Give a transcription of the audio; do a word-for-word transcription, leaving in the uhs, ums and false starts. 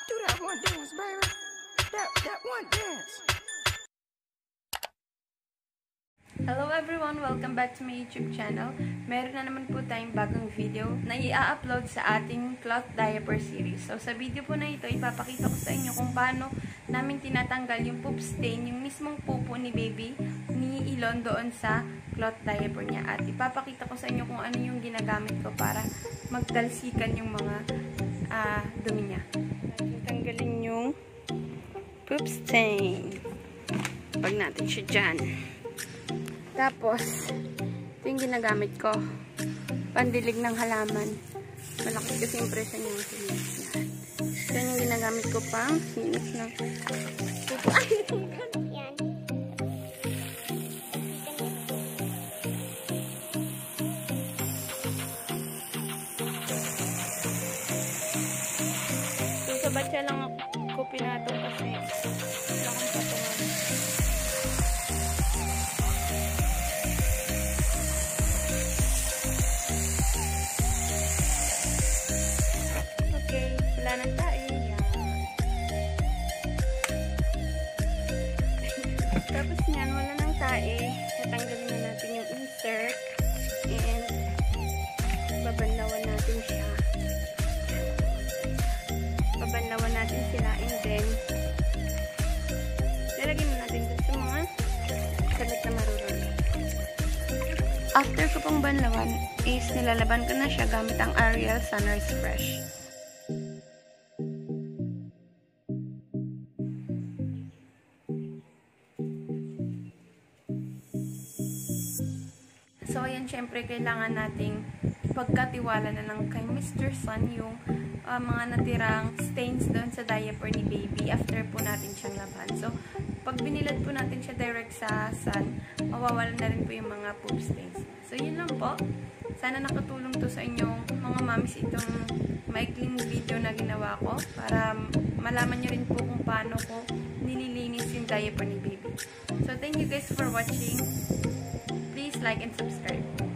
Do that one dance, baby. That, that one dance. Hello everyone! Welcome back to my YouTube channel. Meron na naman po tayong bagong video na i-upload sa ating cloth diaper series. So sa video po na ito, ipapakita ko sa inyo kung paano namin tinatanggal yung poop stain, yung mismong pupo ni baby, ni Elon doon sa cloth diaper niya. At ipapakita ko sa inyo kung ano yung ginagamit ko para magtalsikan yung mga uh, dumi niya. Tanggalin yung poop stain. Pag natin siya dyan. Tapos, ito yung ginagamit ko. Pandilig ng halaman. Malakas kasi impression yung sinis na. Ito yung ginagamit ko pang sinis ng pupo. Ay! Yan. So, sa batya lang ako pinato kasi wala akong patungan. Wala ng tae. Yan. Tapos niyan, wala ng tae. Natanggalin na natin yung insert. And babanlawan natin siya. Babanlawan natin sila. And then, nilagyan natin dun sa mga sabit na marurun. After ko pong banlawan, is nilalaban ko na siya gamit ang Ariel Sunrise Fresh. So, ayan, syempre, kailangan nating ipagkatiwala na lang kay Mister Sun yung uh, mga natirang stains doon sa diaper ni baby after po natin siyang laban. So, pag binilad po natin siya direct sa sun, mawawala na rin po yung mga poop stains. So, yun lang po. Sana nakatulong to sa inyong mga mommies itong maikling video na ginawa ko para malaman nyo rin po kung paano ko nililinis yung diaper ni baby. So, thank you guys for watching. Please like and subscribe.